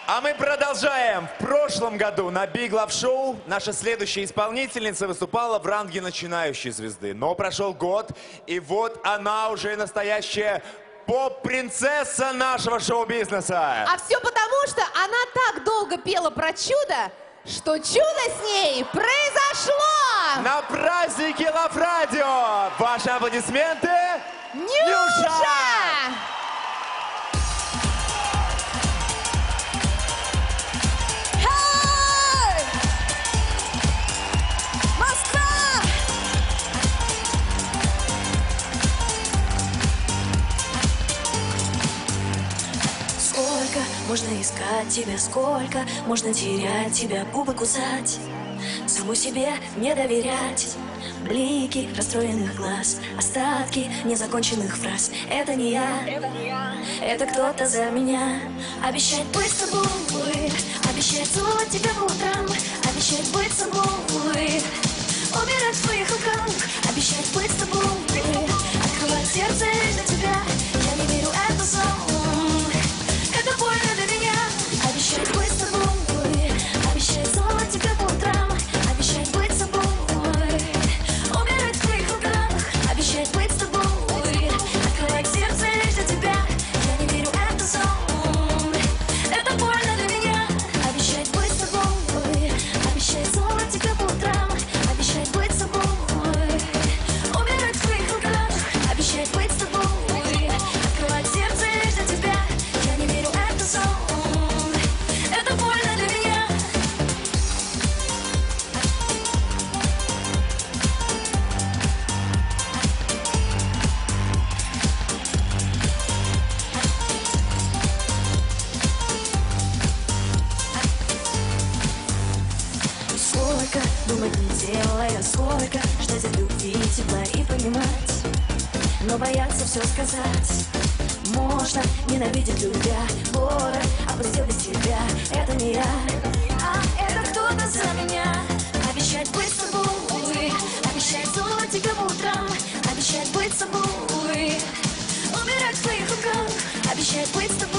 А мы продолжаем. В прошлом году на Big Love Show наша следующая исполнительница выступала в ранге начинающей звезды. Но прошел год, и вот она уже настоящая поп-принцесса нашего шоу-бизнеса. А все потому, что она так долго пела про чудо, что чудо с ней произошло! На празднике Love Radio ваши аплодисменты, Нюша! Можно искать тебя, сколько можно терять тебя, губы кусать, саму себе не доверять. Блики расстроенных глаз, остатки незаконченных фраз. Это не я, это кто-то за меня. Обещает быть с тобой, обещает целовать тебя по утрам, обещает быть с собой, умирать в твоих руках. Обещает быть с тобой, открывать сердце для тебя. Я не верю, это сон, это больно для меня. Обещает быть с тобой, обещает целовать тебя по утрам, обещает быть с собой, умирать в твоих руках. Обещает быть с тобой, открывать сердце лишь для тебя. Я не верю, это сон, это больно для меня. Обещает быть с тобой, обещает целовать тебя по утрам, обещает быть с собой, умирать в твоих руках. Обещает быть с тобой, открывать сердце лишь для тебя. Я не верю, это сон, это больно для меня. Сколько думать не делая, сколько ждать от любви, тепла и понимать, но бояться все сказать. Можно ненавидеть любя, город опустил без тебя. Это не я, а это кто-то за меня. Обещает быть с тобой, обещает целовать тебя по утрам, обещает быть с собой, умирать в твоих руках. Обещает быть с тобой.